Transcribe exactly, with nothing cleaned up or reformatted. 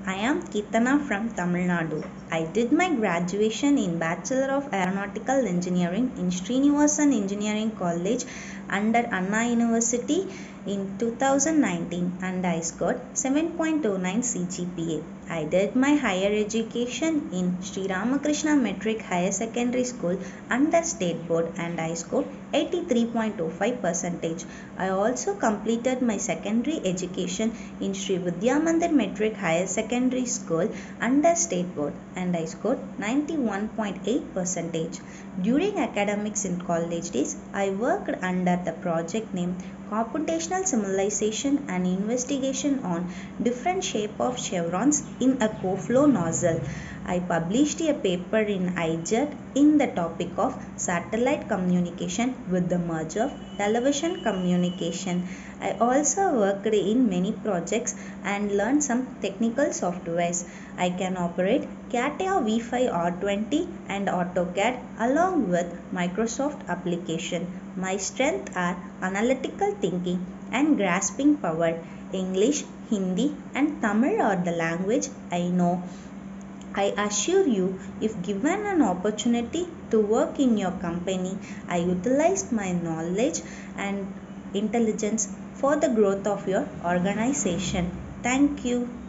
I am Kirtana from Tamil Nadu. I did my graduation in Bachelor of Aeronautical Engineering in Srinivasan Engineering College under Anna University in two thousand nineteen and I scored seven point two nine C G P A. I did my higher education in Sri Ramakrishna Metric Higher Secondary School under State Board and I scored eighty-three point two five percentage. I also completed my secondary education in Sri Vidya Mandir Metric Higher Secondary School under State Board and I scored ninety-one point eight percentage. During academics in college days, I worked under the project named Computational Simulation and Investigation on Different Shape of Chevrons in a Co-flow Nozzle. I published a paper in I J E T in the topic of satellite communication with the merge of television communication. I also worked in many projects and learned some technical softwares. I can operate CATIA V five R twenty and AutoCAD along with Microsoft application. My strengths are analytical thinking and grasping power. English, Hindi and Tamil are the language I know. I assure you, if given an opportunity to work in your company, I utilized my knowledge and intelligence for the growth of your organization. Thank you.